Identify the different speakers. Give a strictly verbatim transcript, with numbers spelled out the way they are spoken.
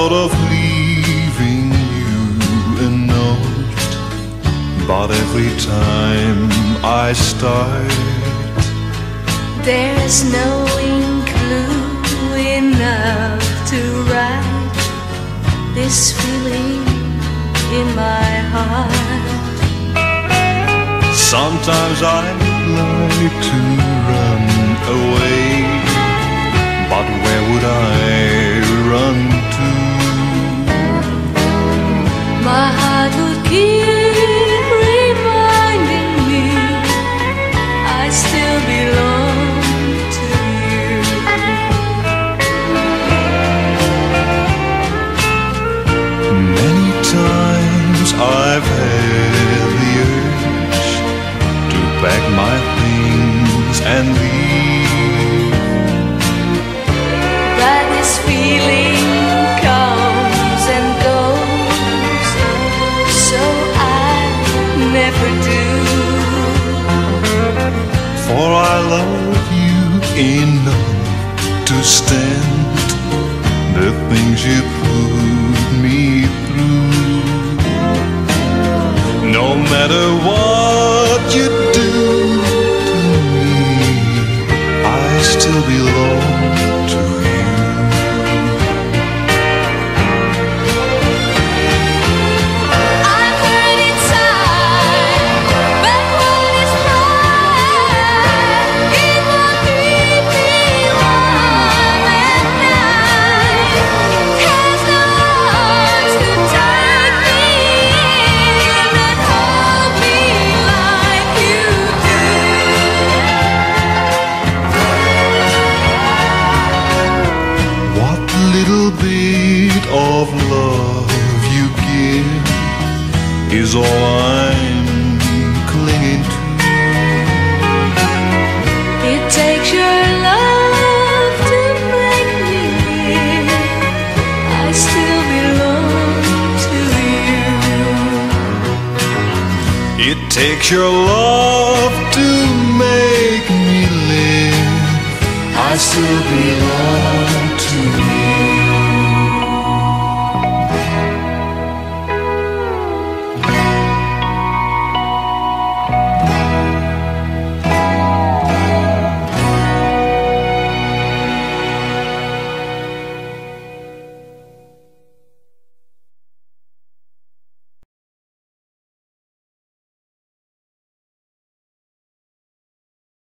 Speaker 1: thought of leaving you a note, but every time I start,
Speaker 2: there's no ink glue enough to write this feeling in my heart.
Speaker 1: Sometimes I'd like to run away, but where would I run to?
Speaker 2: My heart would keep reminding me I still belong to you.
Speaker 1: Many times I've had the urge to pack my things and leave,
Speaker 2: but this feeling comes and goes, so I never do.
Speaker 1: for I love you enough to stand the things you put me through. No matter what you do to me, I still belong to you.
Speaker 2: I've heard it sighed, but what is pride? It will keep me warm at night. Has no arms to take me in and hold me like you do.
Speaker 1: What little bit of love you give is all I'm clinging to.
Speaker 2: It takes your love to make me live. I still belong to you.
Speaker 1: It takes your love to make me live. I still belong to you.